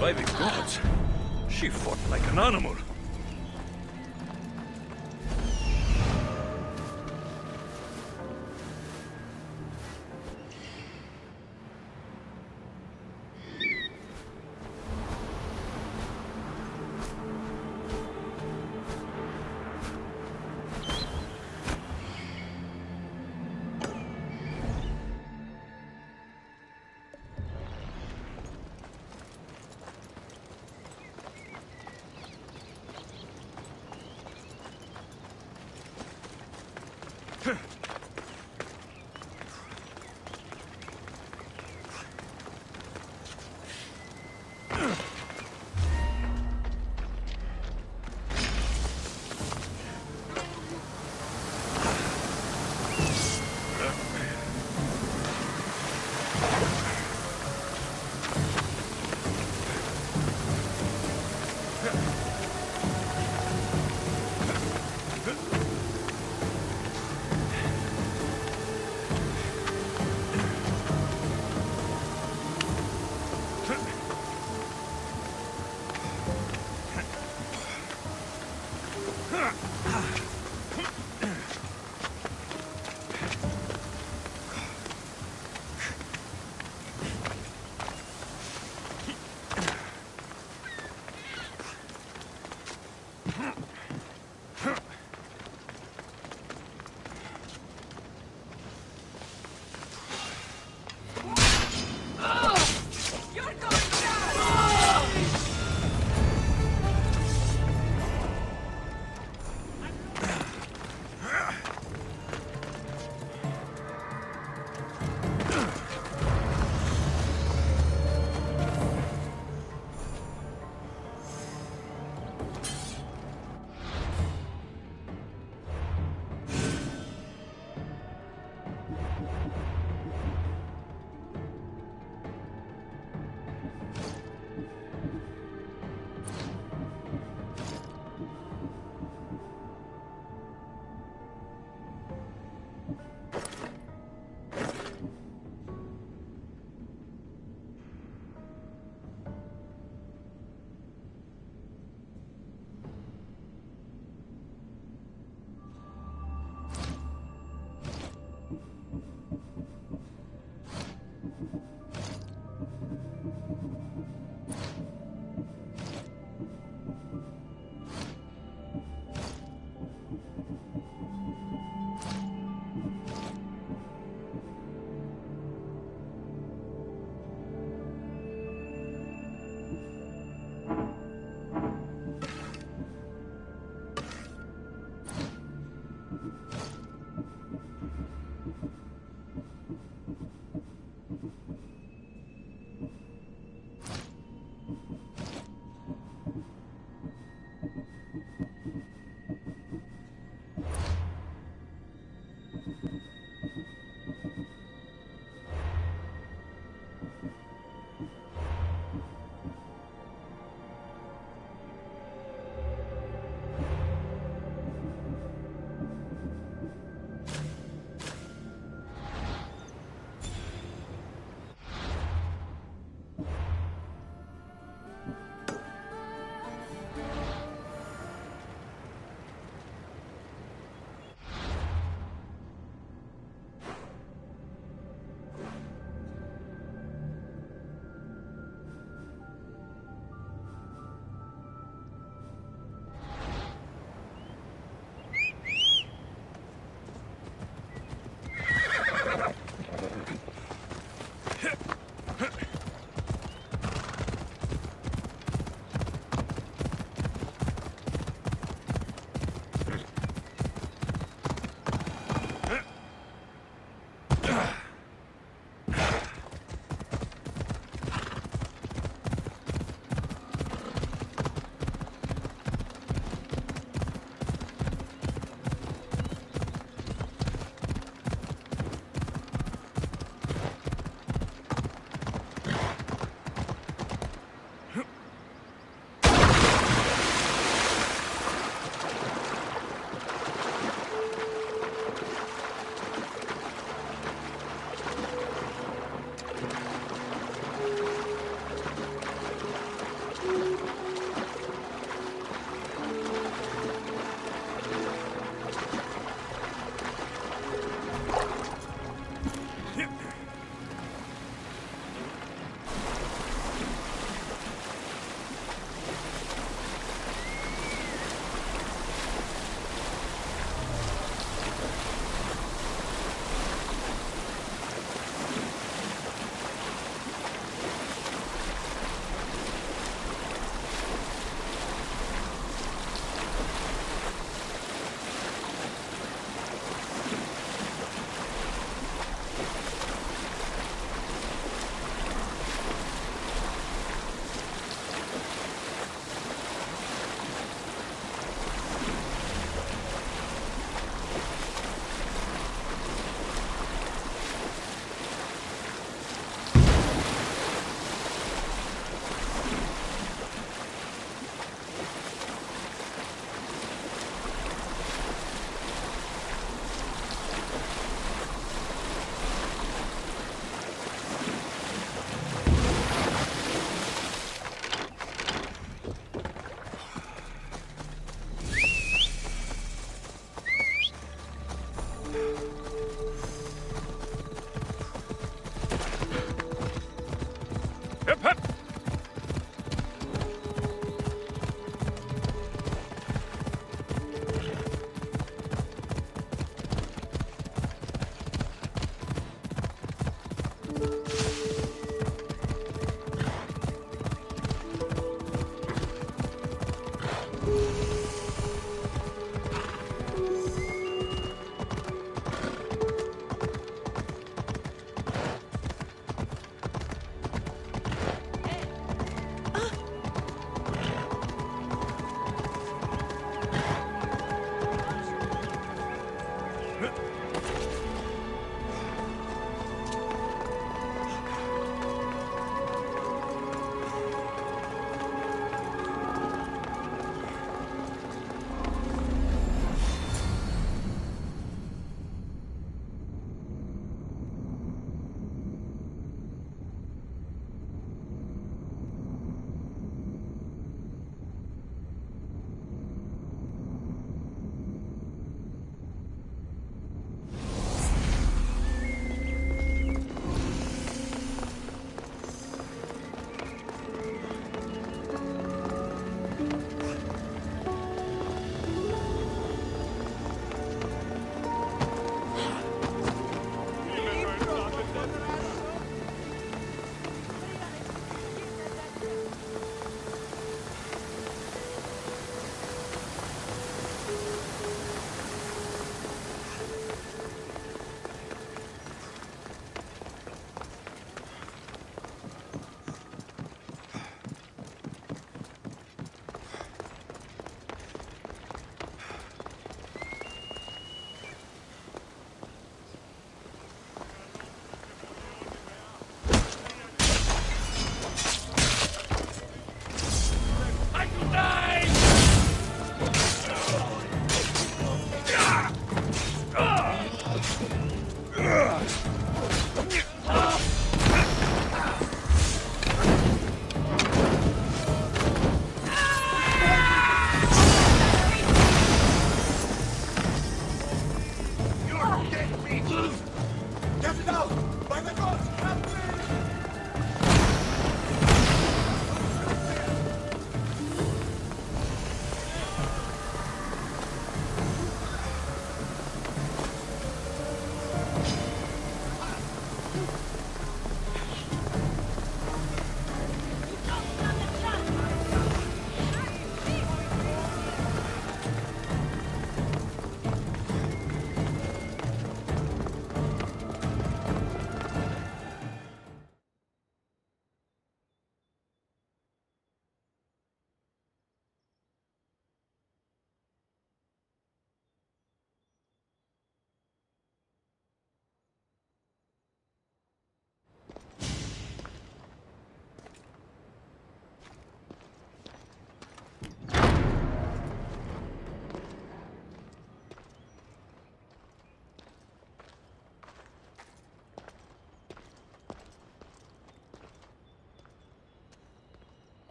By the gods, she fought like an animal.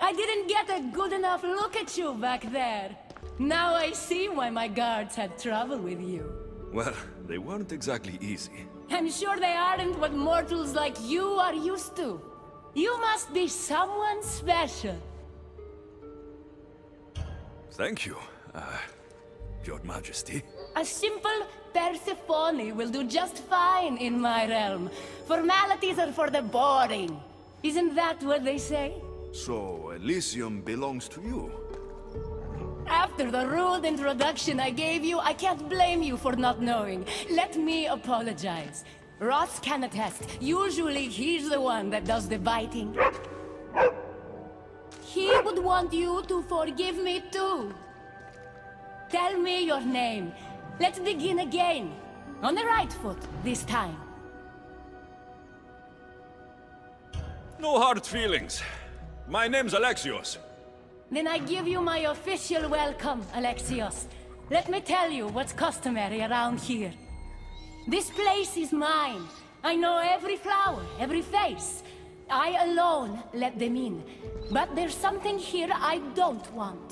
I didn't get a good enough look at you back there. Now I see why my guards had trouble with you. Well, they weren't exactly easy. I'm sure they aren't what mortals like you are used to. You must be someone special. Thank you, Your Majesty. A simple Persephone will do just fine in my realm. Formalities are for the boring. Isn't that what they say? So, Elysium belongs to you? After the rude introduction I gave you, I can't blame you for not knowing. Let me apologize. Ross can attest. Usually he's the one that does the biting. He would want you to forgive me too. Tell me your name. Let's begin again. On the right foot, this time. No hard feelings. My name's Alexios. Then I give you my official welcome, Alexios. Let me tell you what's customary around here. This place is mine. I know every flower, every face. I alone let them in. But there's something here I don't want.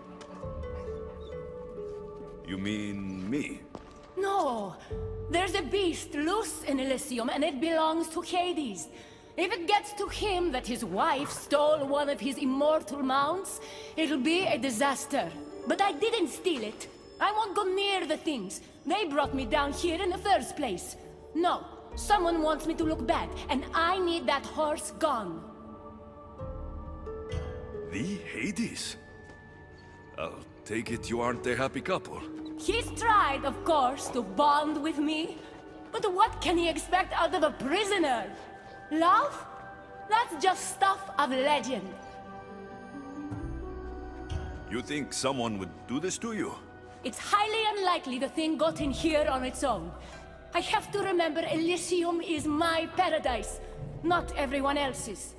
You mean me? No. There's a beast loose in Elysium and it belongs to Hades. If it gets to him that his wife stole one of his immortal mounts, it'll be a disaster. But I didn't steal it. I won't go near the things. They brought me down here in the first place. No, someone wants me to look bad, and I need that horse gone. The Hades? I'll take it you aren't a happy couple. He's tried, of course, to bond with me. But what can he expect out of a prisoner? Love? That's just stuff of legend. You think someone would do this to you? It's highly unlikely the thing got in here on its own. I have to remember Elysium is my paradise, not everyone else's.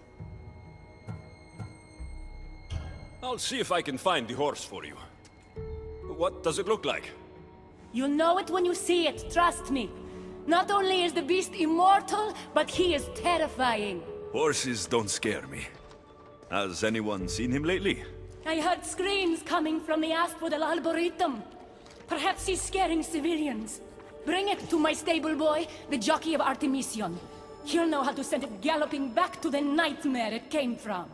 I'll see if I can find the horse for you. What does it look like? You'll know it when you see it, trust me. Not only is the beast immortal, but he is terrifying. Horses don't scare me. Has anyone seen him lately? I heard screams coming from the Asphodel Arboretum. Perhaps he's scaring civilians. Bring it to my stable boy, the jockey of Artemision. He'll know how to send it galloping back to the nightmare it came from.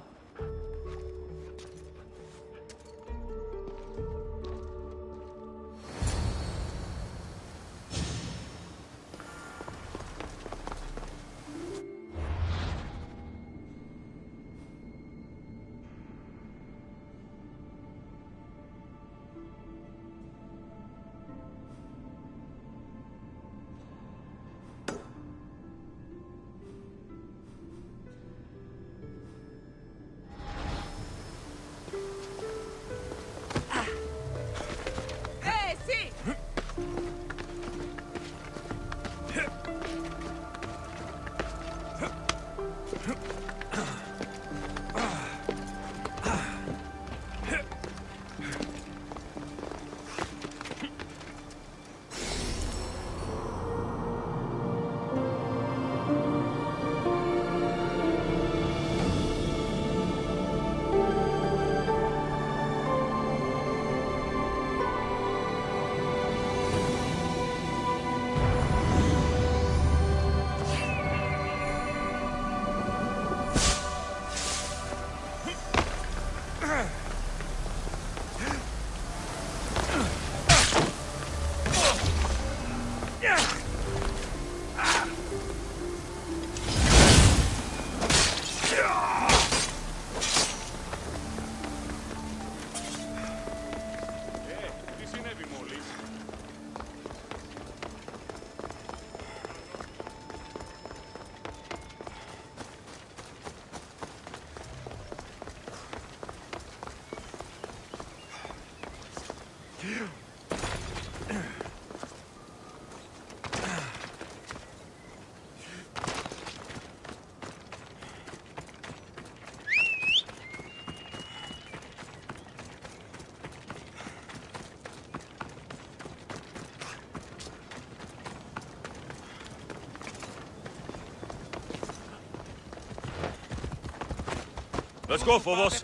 Let's go, Phobos.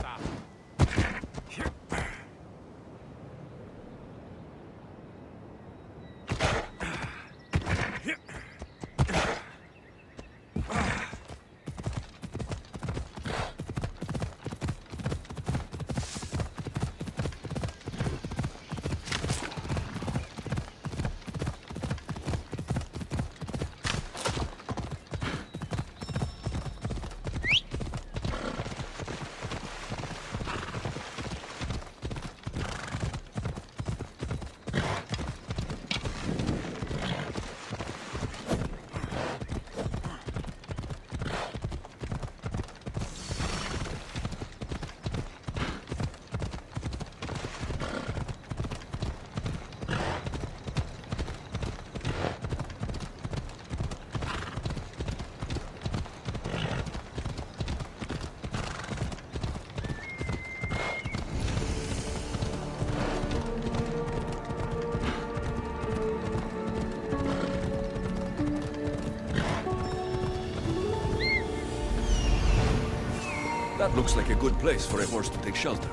That looks like a good place for a horse to take shelter.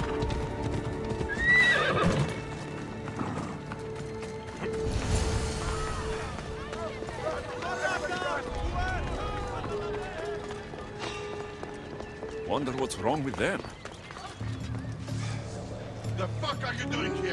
Wonder what's wrong with them. The fuck are you doing here?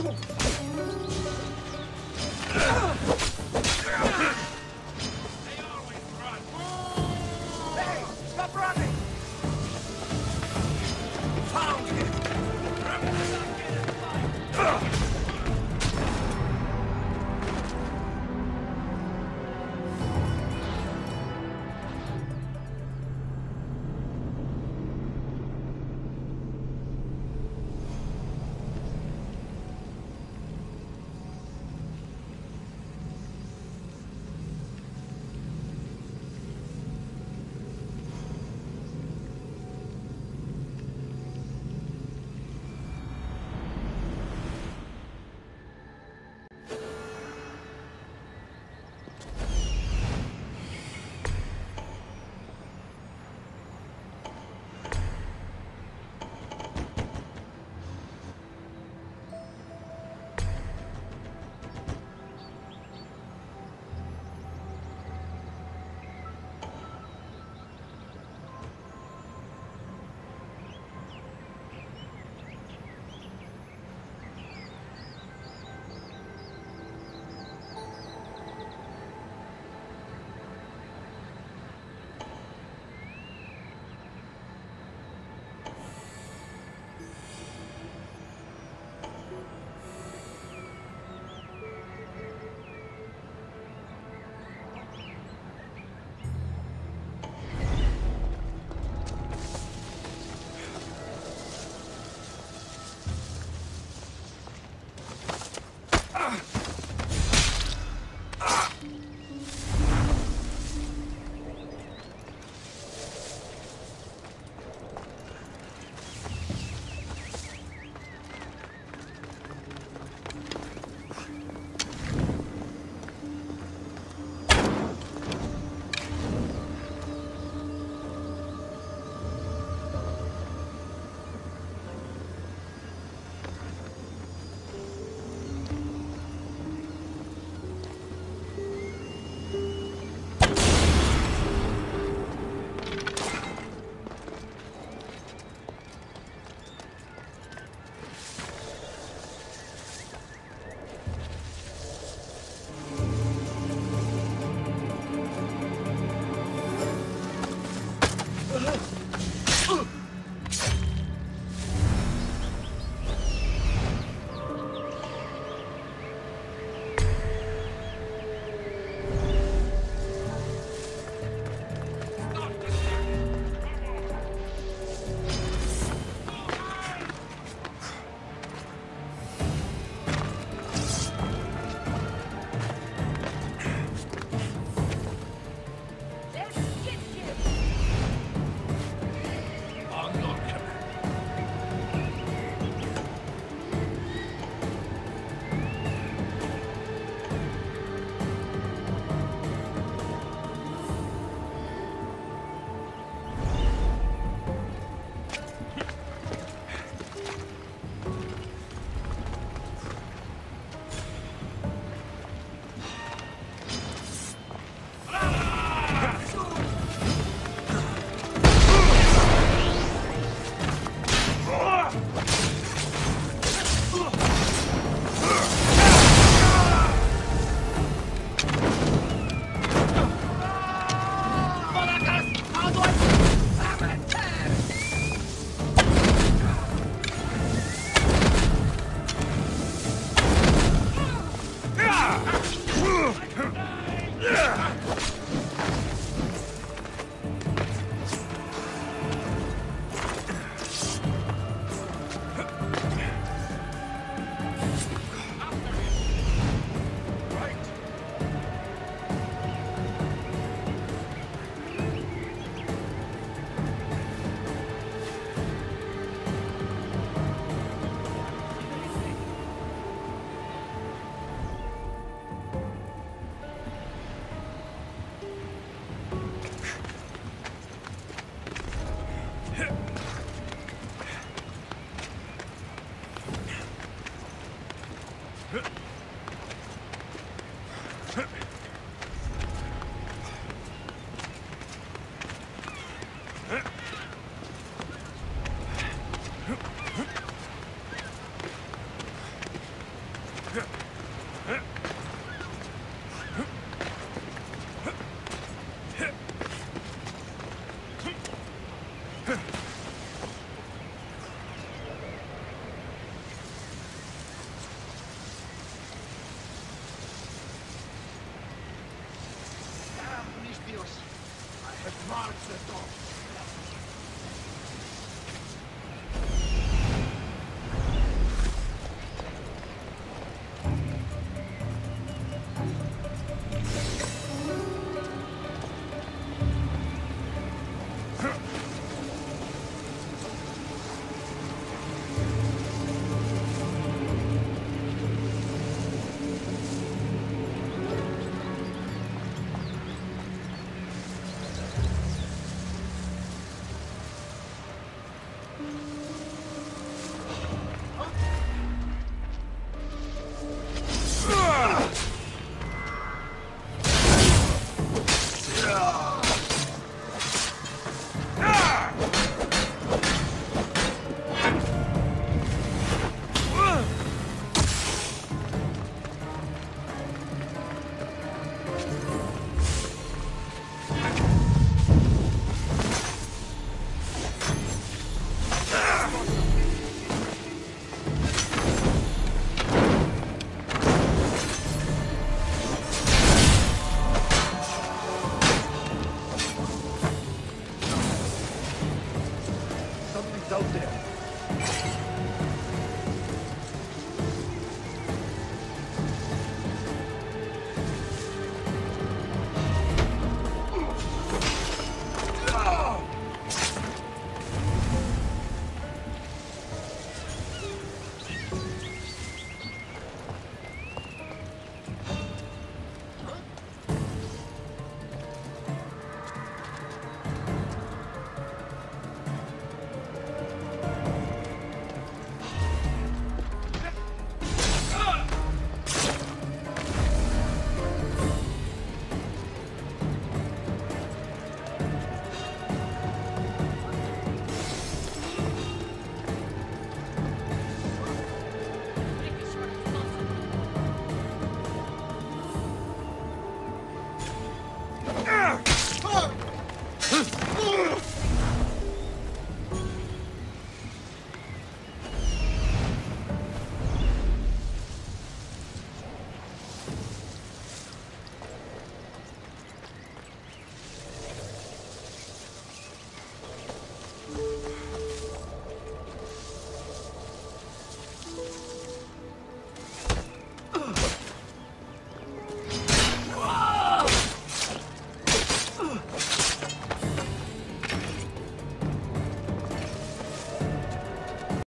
Huh?